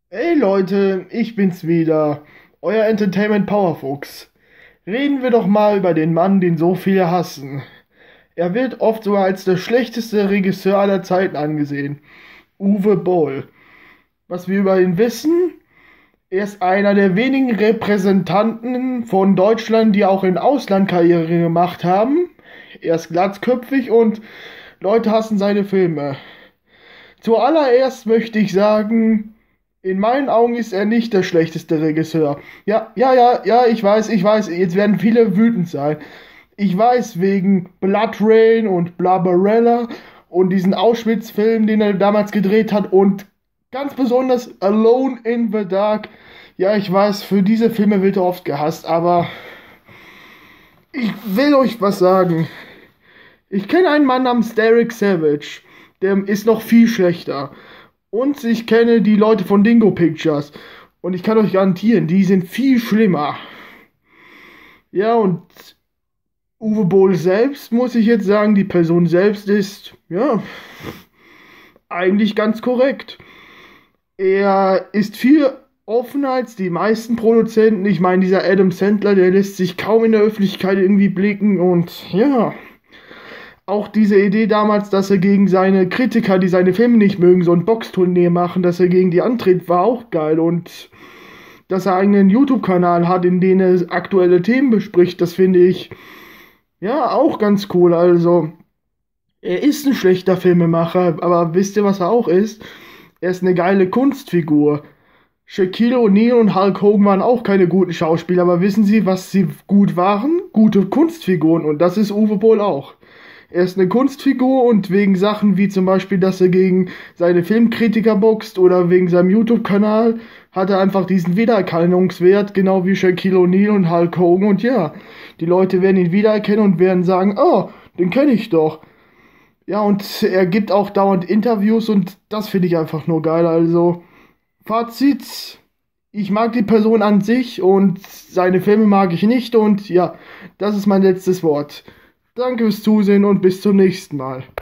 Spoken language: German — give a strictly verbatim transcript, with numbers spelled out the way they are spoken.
Hey Leute, ich bin's wieder, euer Entertainment Powerfuchs. Reden wir doch mal über den Mann, den so viele hassen. Er wird oft sogar als der schlechteste Regisseur aller Zeiten angesehen. Uwe Boll. Was wir über ihn wissen? Er ist einer der wenigen Repräsentanten von Deutschland, die auch im Ausland Karriere gemacht haben. Er ist glatzköpfig und Leute hassen seine Filme. Zuallererst möchte ich sagen, in meinen Augen ist er nicht der schlechteste Regisseur. Ja, ja, ja, ja, ich weiß, ich weiß, jetzt werden viele wütend sein. Ich weiß, wegen Blood Rain und Barbarella und diesen Auschwitz-Film, den er damals gedreht hat und ganz besonders Alone in the Dark. Ja, ich weiß, für diese Filme wird er oft gehasst, aber ich will euch was sagen. Ich kenne einen Mann namens Derek Savage. Der ist noch viel schlechter. Und ich kenne die Leute von Dingo Pictures. Und ich kann euch garantieren, die sind viel schlimmer. Ja, und Uwe Boll selbst, muss ich jetzt sagen, die Person selbst ist, ja, eigentlich ganz korrekt. Er ist viel offener als die meisten Produzenten. Ich meine, dieser Adam Sandler, der lässt sich kaum in der Öffentlichkeit irgendwie blicken. Und ja, auch diese Idee damals, dass er gegen seine Kritiker, die seine Filme nicht mögen, so ein Boxturnier machen, dass er gegen die antritt, war auch geil. Und dass er einen YouTube-Kanal hat, in dem er aktuelle Themen bespricht, das finde ich ja auch ganz cool. Also, er ist ein schlechter Filmemacher, aber wisst ihr, was er auch ist? Er ist eine geile Kunstfigur. Shaquille O'Neal und Hulk Hogan waren auch keine guten Schauspieler, aber wissen Sie, was sie gut waren? Gute Kunstfiguren, und das ist Uwe Boll auch. Er ist eine Kunstfigur und wegen Sachen wie zum Beispiel, dass er gegen seine Filmkritiker boxt oder wegen seinem YouTube-Kanal, hat er einfach diesen Wiedererkennungswert, genau wie Shaquille O'Neal und Hulk Hogan. Und ja, die Leute werden ihn wiedererkennen und werden sagen, oh, den kenne ich doch. Ja, und er gibt auch dauernd Interviews und das finde ich einfach nur geil. Also, Fazit, ich mag die Person an sich und seine Filme mag ich nicht. Und ja, das ist mein letztes Wort. Danke fürs Zusehen und bis zum nächsten Mal.